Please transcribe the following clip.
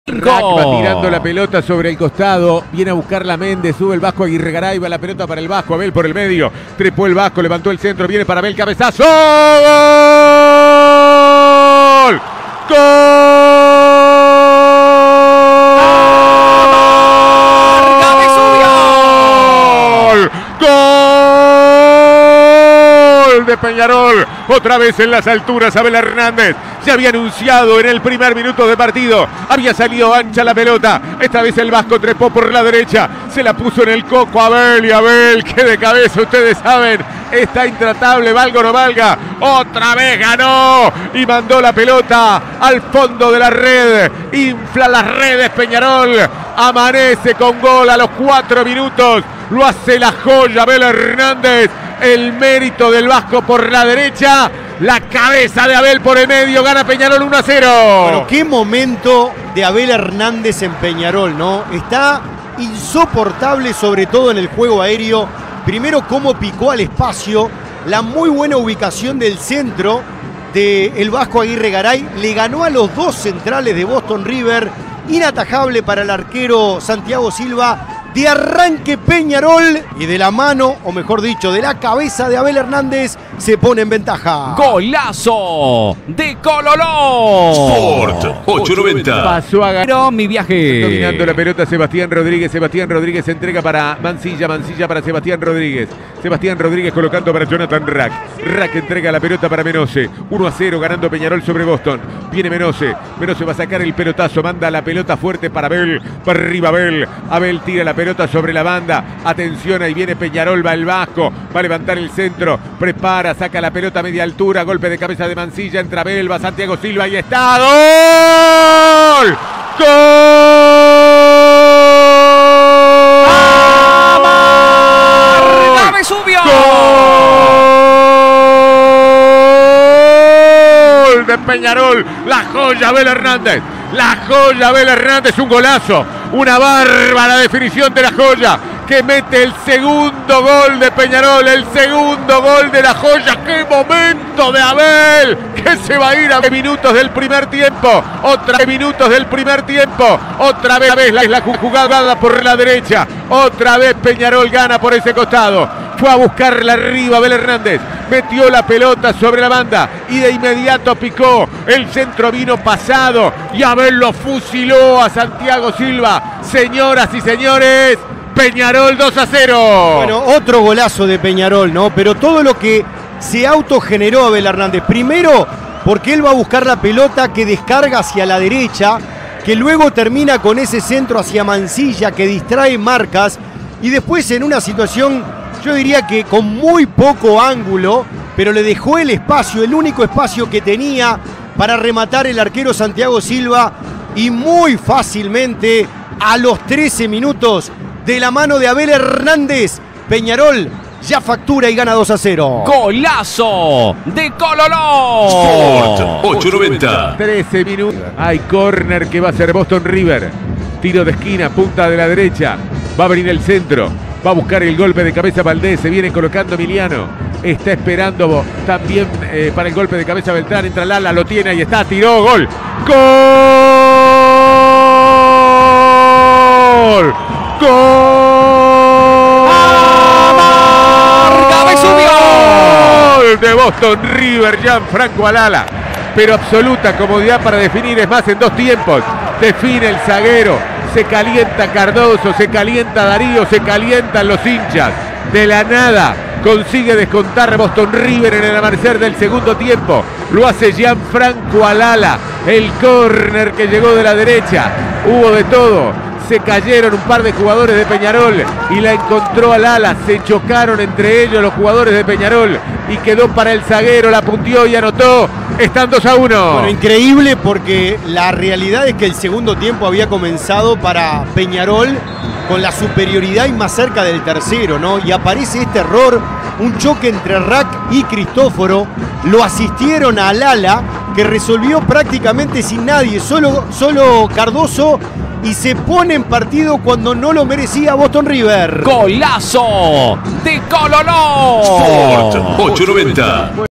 Rack va tirando la pelota sobre el costado. Viene a buscarla Méndez. Sube el Vasco Aguirre Garay. Va la pelota para el Vasco. Abel por el medio. Trepó el Vasco. Levantó el centro. Viene para Abel. Cabezazo. ¡Gol! ¡Gol! ¡Gol de Peñarol! Otra vez en las alturas, Abel Hernández. Se había anunciado en el primer minuto de partido. Había salido ancha la pelota. Esta vez el Vasco trepó por la derecha. Se la puso en el coco a Abel. Y Abel, que de cabeza, ustedes saben, está intratable, valga o no valga. Otra vez ganó y mandó la pelota al fondo de la red. Infla las redes Peñarol. Amanece con gol a los 4 minutos. Lo hace la joya Abel Hernández. El mérito del Vasco por la derecha. La cabeza de Abel por el medio. Gana Peñarol 1-0. Bueno, qué momento de Abel Hernández en Peñarol, ¿no? Está insoportable, sobre todo en el juego aéreo. Primero, cómo picó al espacio. La muy buena ubicación del centro del Vasco Aguirre Garay. Le ganó a los dos centrales de Boston River. Inatajable para el arquero Santiago Silva. De arranque Peñarol y de la mano, o mejor dicho, de la cabeza de Abel Hernández, se pone en ventaja. ¡Golazo de Cololó! Sport 890. Pasó a ganar Mi viaje. dominando la pelota Sebastián Rodríguez. Sebastián Rodríguez entrega para Mancilla. Mancilla para Sebastián Rodríguez. Sebastián Rodríguez colocando para Jonathan Rack. Rack entrega la pelota para Menose. 1-0 ganando Peñarol sobre Boston. Viene Menose. Menose va a sacar el pelotazo. Manda la pelota fuerte para Abel. Para arriba Abel. Abel tira la pelota sobre la banda. Atención, ahí viene Peñarol. Va el Vasco. Va a levantar el centro. Prepara. Saca la pelota a media altura. Golpe de cabeza de Mancilla. Entra Abel. Va Santiago Silva. Y está. ¡Gol! ¡Gol! ¡Amarga Vesubio! ¡Gol de Peñarol! La joya Abel Hernández. La joya Abel Hernández. Un golazo. Una bárbara definición de la joya, que mete el segundo gol de Peñarol, el segundo gol de la joya. ¡Qué momento de Abel! Que se va a ir a minutos del primer tiempo. Otra minutos del primer tiempo. Otra vez la jugada por la derecha. Otra vez Peñarol gana por ese costado. Fue a buscarla arriba Abel Hernández. Metió la pelota sobre la banda y de inmediato picó. El centro vino pasado y Abel lo fusiló a Santiago Silva. Señoras y señores, Peñarol 2-0. Bueno, otro golazo de Peñarol, ¿no? Pero todo lo que se autogeneró Abel Hernández. Primero, porque él va a buscar la pelota que descarga hacia la derecha, que luego termina con ese centro hacia Mancilla que distrae marcas. Y después en una situación, yo diría que con muy poco ángulo, pero le dejó el espacio, el único espacio que tenía para rematar el arquero Santiago Silva. Y muy fácilmente, a los 13 minutos, de la mano de Abel Hernández, Peñarol ya factura y gana 2-0. ¡Golazo de Cololó! Sport 890. 13 minutos. Hay córner que va a ser Boston River. Tiro de esquina, punta de la derecha. Va a venir el centro. Va a buscar el golpe de cabeza Valdés. Se viene colocando Emiliano. Está esperando también para el golpe de cabeza Beltrán. Entra Lala, lo tiene, ahí está, tiró, gol. ¡Gol! ¡Gol! ¡Amarga Vesubio! ¡Gol de Boston River, Gianfranco Alala! Pero absoluta comodidad para definir, es más, en 2 tiempos. Define el zaguero. Se calienta Cardoso, se calienta Darío, se calientan los hinchas. De la nada consigue descontar Boston River en el amanecer del segundo tiempo. Lo hace Gianfranco Alala. El córner que llegó de la derecha. Hubo de todo. Se cayeron un par de jugadores de Peñarol y la encontró Alala. Se chocaron entre ellos los jugadores de Peñarol y quedó para el zaguero. La punteó y anotó. Están 2-1. Bueno, increíble, porque la realidad es que el segundo tiempo había comenzado para Peñarol con la superioridad y más cerca del tercero, ¿no? Y aparece este error, un choque entre Rack y Cristóforo. Lo asistieron a Alala, que resolvió prácticamente sin nadie, solo Cardoso, y se pone en partido cuando no lo merecía Boston River. ¡Golazo de Cololó! Sport 890.